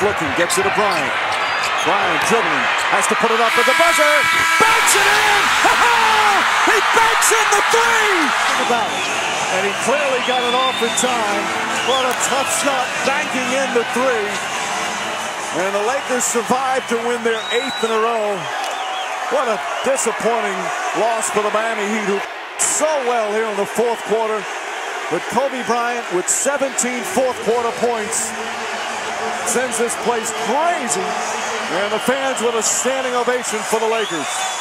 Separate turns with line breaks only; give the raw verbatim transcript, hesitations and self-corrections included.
looking, gets it to Bryant. Bryant dribbling, has to put it up with the buzzer. Banks it in! He banks in the three! About it. And he clearly got it off in time. What a tough shot, banking in the three. And the Lakers survived to win their eighth in a row. What a disappointing loss for the Miami Heat, who so well here in the fourth quarter. But Kobe Bryant with seventeen fourth quarter points sends this place crazy. And the fans with a standing ovation for the Lakers.